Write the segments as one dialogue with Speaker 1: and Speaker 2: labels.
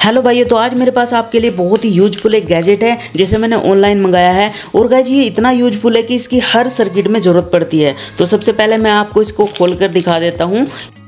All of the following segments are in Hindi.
Speaker 1: हेलो भाइयों, तो आज मेरे पास आपके लिए बहुत ही यूजफुल एक गैजेट है जिसे मैंने ऑनलाइन मंगाया है। और गाइज ये इतना यूजफुल है कि इसकी हर सर्किट में ज़रूरत पड़ती है। तो सबसे पहले मैं आपको इसको खोल कर दिखा देता हूँ।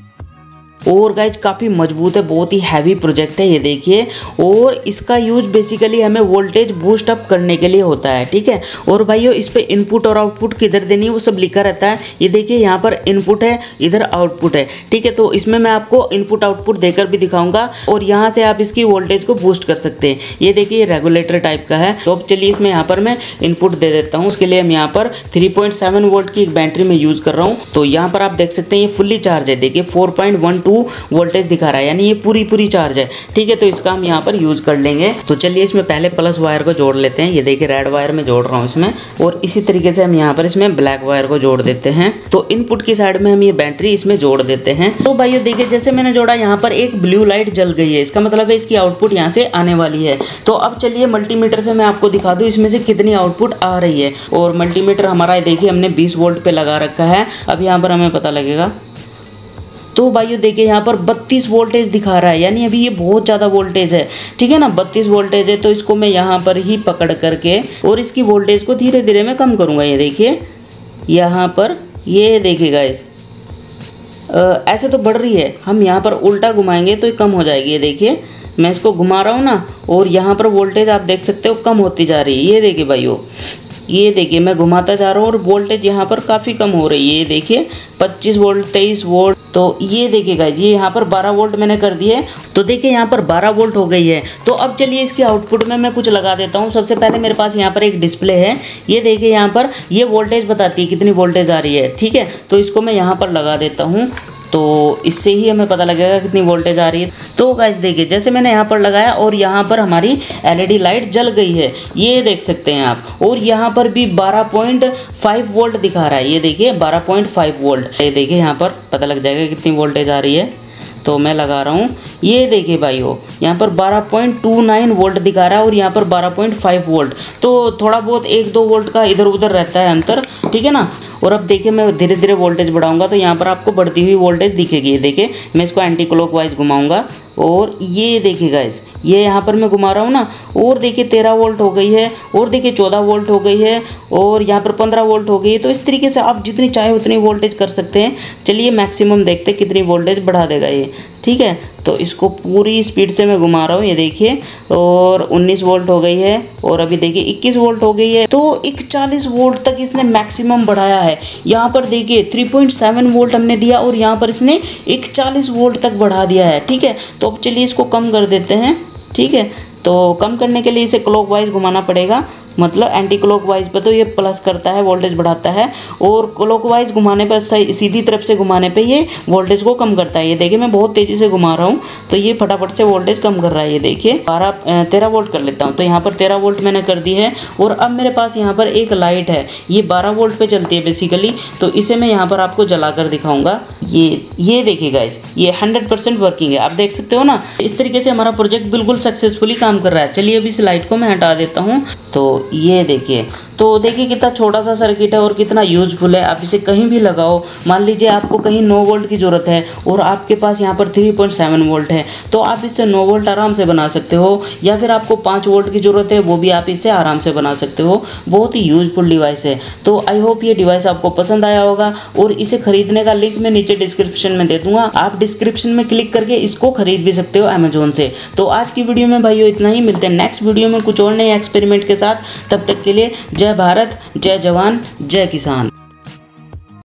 Speaker 1: और गाइज काफ़ी मजबूत है, बहुत ही हैवी प्रोजेक्ट है ये देखिए। और इसका यूज बेसिकली हमें वोल्टेज बूस्ट अप करने के लिए होता है, ठीक है। और भाइयों इस पे इनपुट और आउटपुट किधर देनी है वो सब लिखा रहता है। ये देखिए यहाँ पर इनपुट है, इधर आउटपुट है, ठीक है। तो इसमें मैं आपको इनपुट आउटपुट देकर भी दिखाऊंगा और यहाँ से आप इसकी वोल्टेज को बूस्ट कर सकते हैं। ये देखिए ये रेगुलेटर टाइप का है। तो अब चलिए इसमें यहाँ पर मैं इनपुट दे देता हूँ। उसके लिए हम यहाँ पर 3.7 वोल्ट की एक बैटरी में यूज़ कर रहा हूँ। तो यहाँ पर आप देख सकते हैं ये फुल्ली चार्ज है। देखिए 4.12 वोल्टेज दिखा रहा है, यानी ये पूरी चार्ज है, ठीक है। तो इसका हम यहाँ पर यूज कर लेंगे। तो चलिए इसमें पहले प्लस वायर को जोड़ लेते हैं। ये देखिए रेड वायर में जोड़ रहा हूँ इसमें, और इसी तरीके से हम यहाँ पर इसमें ब्लैक वायर को जोड़ देते हैं। तो इनपुट की साइड में हम ये बैटरी इसमें जोड़ देते हैं। तो भाइयों देखिए जैसे मैंने जोड़ा, यहाँ पर एक ब्लू लाइट जल गई है, इसका मतलब है इसकी आउटपुट यहाँ से आने वाली है। तो अब चलिए मल्टीमीटर से मैं आपको दिखा दूँ इसमें से कितनी आउटपुट आ रही है। और मल्टीमीटर हमारा देखिए हमने 20 वोल्ट पे लगा रखा है। अब यहाँ पर हमें पता लगेगा। तो भाइयों देखिए यहाँ पर 32 वोल्टेज दिखा रहा है, यानी अभी ये बहुत ज़्यादा वोल्टेज है, ठीक है ना। 32 वोल्टेज है। तो इसको मैं यहाँ पर ही पकड़ करके और इसकी वोल्टेज को धीरे धीरे मैं कम करूँगा। ये देखिए यहाँ पर ये देखिएगा ऐसे तो बढ़ रही है, हम यहाँ पर उल्टा घुमाएंगे तो ये कम हो जाएगी। ये देखिए मैं इसको घुमा रहा हूँ ना, और यहाँ पर वोल्टेज आप देख सकते हो कम होती जा रही है। ये देखिए भाइयों, ये देखिए मैं घुमाता जा रहा हूँ और वोल्टेज यहाँ पर काफ़ी कम हो रही है। ये देखिए 25 वोल्ट 23 वोल्ट। तो ये देखिए गाइस ये यहाँ पर 12 वोल्ट मैंने कर दिए। तो देखिए यहाँ पर 12 वोल्ट हो गई है। तो अब चलिए इसकी आउटपुट में मैं कुछ लगा देता हूँ। सबसे पहले मेरे पास यहाँ पर एक डिस्प्ले है। ये देखिए यहाँ पर ये वोल्टेज बताती है कितनी वोल्टेज आ रही है, ठीक है। तो इसको मैं यहाँ पर लगा देता हूँ, तो इससे ही हमें पता लगेगा कितनी वोल्टेज आ रही है। तो गाइस देखिए जैसे मैंने यहाँ पर लगाया और यहाँ पर हमारी एलईडी लाइट जल गई है, ये देख सकते हैं आप। और यहाँ पर भी 12.5 वोल्ट दिखा रहा है। ये देखिए 12.5 वोल्ट। ये देखिए यहाँ पर पता लग जाएगा कितनी वोल्टेज आ रही है। तो मैं लगा रहा हूँ। ये देखिए भाइयों यहाँ पर 12.29 वोल्ट दिखा रहा है और यहाँ पर 12.5 वोल्ट। तो थोड़ा बहुत 1-2 वोल्ट का इधर उधर रहता है अंतर, ठीक है ना। और अब देखिए मैं धीरे धीरे वोल्टेज बढ़ाऊंगा तो यहाँ पर आपको बढ़ती हुई वोल्टेज दिखेगी। ये देखिए मैं इसको एंटी क्लॉकवाइज घुमाऊंगा और ये देखिए गाइस ये यहाँ पर मैं घुमा रहा हूँ ना, और देखिए 13 वोल्ट हो गई है, और देखिए 14 वोल्ट हो गई है, और यहाँ पर 15 वोल्ट हो गई है। तो इस तरीके से आप जितनी चाहे उतनी वोल्टेज कर सकते हैं। चलिए मैक्सिमम देखते हैं कितनी वोल्टेज बढ़ा देगा ये, ठीक है। तो इसको पूरी स्पीड से मैं घुमा रहा हूँ। ये देखिए और 19 वोल्ट हो गई है, और अभी देखिए 21 वोल्ट हो गई है। तो 41 वोल्ट तक इसने मैक्सिमम बढ़ाया है। यहाँ पर देखिए 3.7 वोल्ट हमने दिया और यहाँ पर इसने 41 वोल्ट तक बढ़ा दिया है, ठीक है। तो अब चलिए इसको कम कर देते हैं, ठीक है। तो कम करने के लिए इसे क्लॉकवाइज घुमाना पड़ेगा, मतलब एंटी क्लॉकवाइज पे तो ये प्लस करता है, वोल्टेज बढ़ाता है, और क्लॉकवाइज घुमाने पर सीधी तरफ से घुमाने पे ये वोल्टेज को कम करता है। ये देखिए मैं बहुत तेज़ी से घुमा रहा हूँ तो ये फटाफट से वोल्टेज कम कर रहा है। ये देखिए 13 वोल्ट कर लेता हूँ। तो यहाँ पर 13 वोल्ट मैंने कर दी है। और अब मेरे पास यहाँ पर एक लाइट है, ये 12 वोल्ट पे चलती है बेसिकली। तो इसे मैं यहाँ पर आपको जला कर दिखाऊँगा। ये देखिए गाइस ये 100% वर्किंग है, आप देख सकते हो ना। इस तरीके से हमारा प्रोजेक्ट बिल्कुल सक्सेसफुली काम कर रहा है। चलिए अभी इस लाइट को मैं हटा देता हूँ। तो ये देखिए, तो देखिए कितना छोटा सा सर्किट है और कितना यूजफुल है। आप इसे कहीं भी लगाओ। मान लीजिए आपको कहीं 9 वोल्ट की ज़रूरत है और आपके पास यहाँ पर 3.7 वोल्ट है, तो आप इससे 9 वोल्ट आराम से बना सकते हो। या फिर आपको 5 वोल्ट की ज़रूरत है, वो भी आप इससे आराम से बना सकते हो। बहुत ही यूजफुल डिवाइस है। तो आई होप ये डिवाइस आपको पसंद आया होगा, और इसे खरीदने का लिंक मैं नीचे डिस्क्रिप्शन में दे दूँगा। आप डिस्क्रिप्शन में क्लिक करके इसको खरीद भी सकते हो अमेजोन से। तो आज की वीडियो में भाइयों इतना ही। मिलते हैं नेक्स्ट वीडियो में कुछ और नए एक्सपेरिमेंट के साथ। तब तक के लिए जय भारत, जय जवान, जय किसान।